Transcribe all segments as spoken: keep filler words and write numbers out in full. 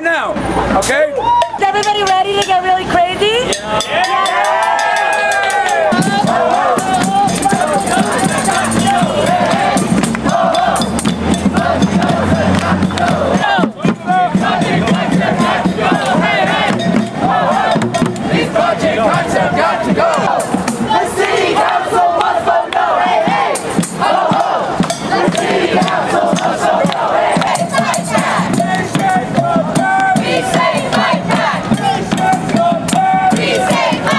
now, okay? Is everybody ready to get really crazy? Yeah. Yeah. We say fight back! We say fight back!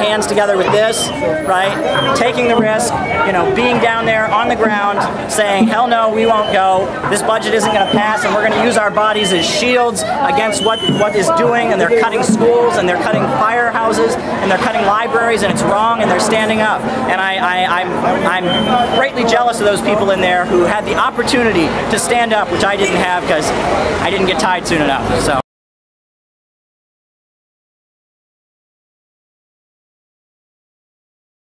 hands together with this, right? Taking the risk, you know, being down there on the ground, saying, hell no, we won't go. This budget isn't going to pass, and we're going to use our bodies as shields against what what is doing. And they're cutting schools, and they're cutting firehouses, and they're cutting libraries, and it's wrong, and they're standing up. And I, I, I'm, I'm greatly jealous of those people in there who had the opportunity to stand up, which I didn't have because I didn't get tied soon enough. So.